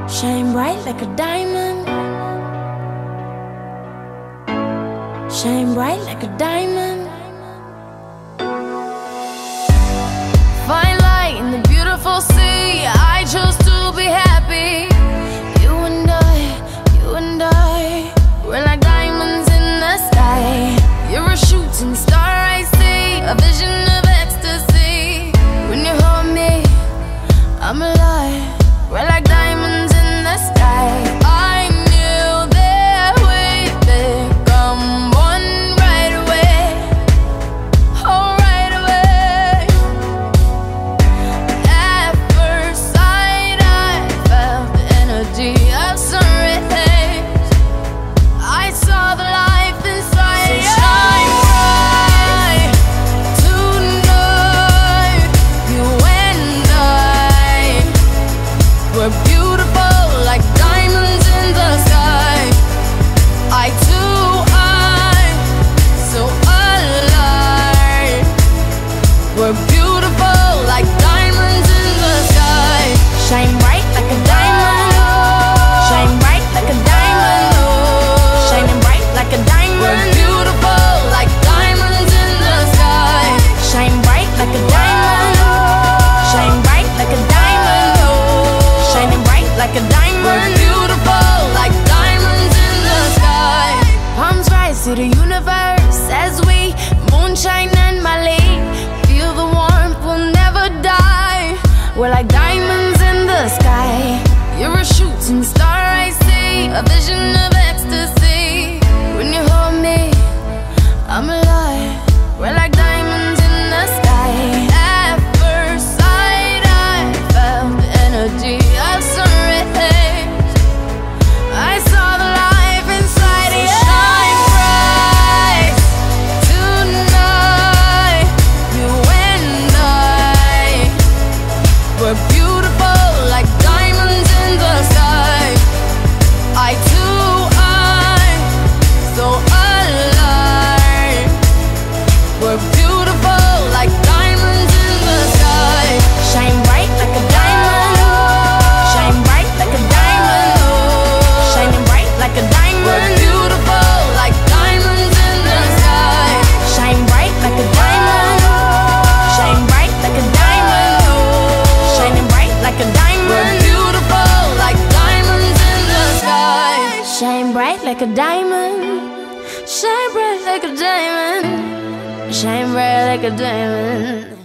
Shine bright like a diamond. Shine bright like a diamond. Fine light in the beautiful sea. I chose to be happy. You and I, we're like diamonds in the sky. You're a shooting star, I see, a vision of ecstasy. When you hold me, I'm alive. We're like diamonds in the sky. I knew that we'd become one right away. Oh, right away. At first sight, I felt the energy of sun rays. I saw the life inside you. Shine bright tonight. You and I, we're beautiful like diamonds in the sky. I too, I'm so alive. We're beautiful like diamonds in the sky. Shine bright like a diamond. Shine bright like a diamond. Shining bright like a diamond. We're beautiful like diamonds in the sky. Shine bright like a diamond. Shine bright like a diamond. Shining bright like a diamond. We're beautiful like diamonds in the sky. Palms rise to the universe as we moonshine and Mali. Feel the warmth, we'll never die. We're like diamonds in the sky. You're a shooting star, I see, a vision of ecstasy. When you hold me, I'm alive. We're like diamonds in the sky. At first sight, I felt the energy of sun rays. I saw the life inside you. Shine bright tonight. You and I, we're beautiful like diamonds in the sky. I too, I'm so alive. We're beautiful like diamonds in the sky. Shine bright like a diamond. Shine bright like a diamond. Shining bright like a diamond. We're beautiful like diamonds in the sky. Shine bright like a diamond. Shine bright like a diamond. Shining bright like a diamond. We're beautiful like diamonds in the sky. Shine bright like a diamond. Shine bright like a diamond. Shine bright like a diamond.